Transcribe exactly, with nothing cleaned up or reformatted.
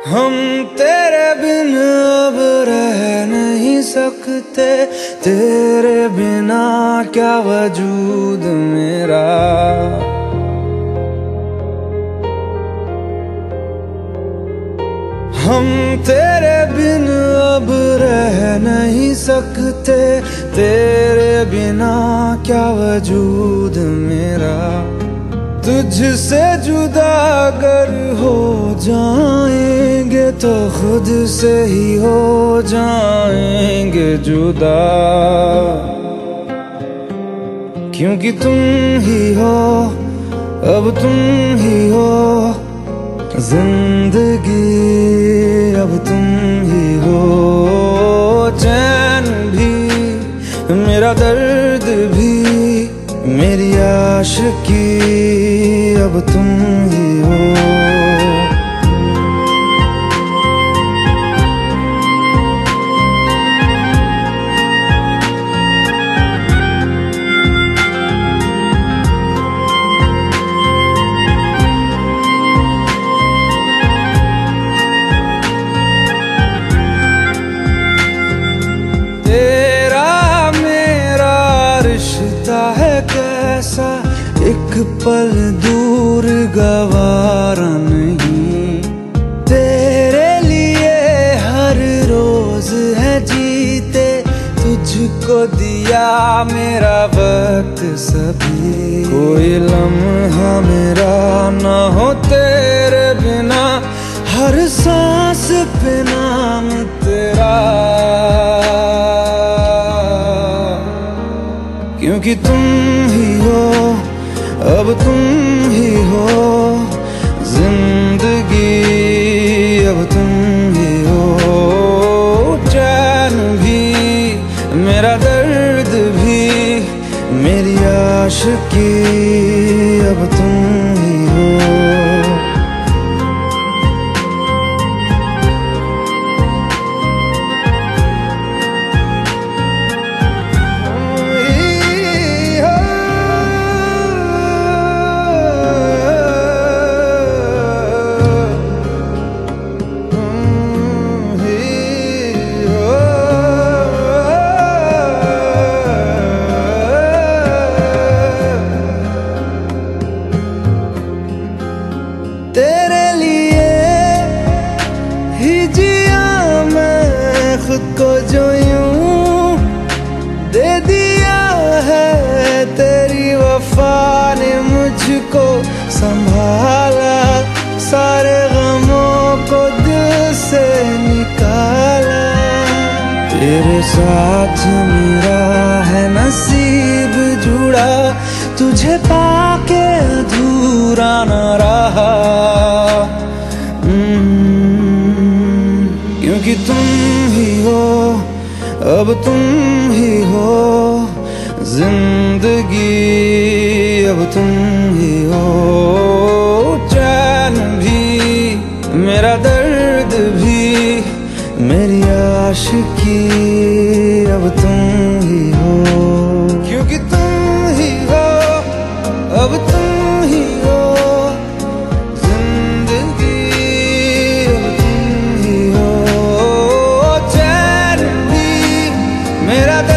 हम तेरे बिन अब रह नहीं सकते, तेरे बिना क्या वजूद मेरा। हम तेरे बिन अब रह नहीं सकते, तेरे बिना क्या वजूद मेरा। तुझसे जुदा अगर हो जाएंगे तो खुद से ही हो जाएंगे जुदा, क्योंकि तुम ही हो, अब तुम ही हो जिंदगी, अब तुम ही हो। चैन भी मेरा दर्द भी मेरी आशिकी, अब तुम ही हो। कैसा एक पल दूर गवारा नहीं, तेरे लिए हर रोज है जीते, तुझको दिया मेरा वक्त सभी। कोई लम्हा मेरा ना हो तेरे बिना, हर सांस पे नाम तेरा, क्योंकि तुम ही हो, अब तुम ही हो जिंदगी, अब तुम ही हो। चैन भी मेरा दर्द भी मेरी आशिकी, अब तुम ही हो। तेरे लिए ही जिया मैं खुद को, जो यूं दे दिया है तेरी वफा ने मुझको संभाला, सारे गमों को दिल से निकाला। तेरे साथ मेरा है नसीब जुड़ा, तुझे पाके अधूरा न रहा, क्योंकि तुम ही हो, अब तुम ही हो जिंदगी, अब तुम ही हो। चैन भी मेरा दर्द भी मेरी आशिकी, अब तुम ही हो, क्योंकि तुम ही हो, अब तुम ही हो जिंदगी, अब तुम ही हो। चैन भी मेरा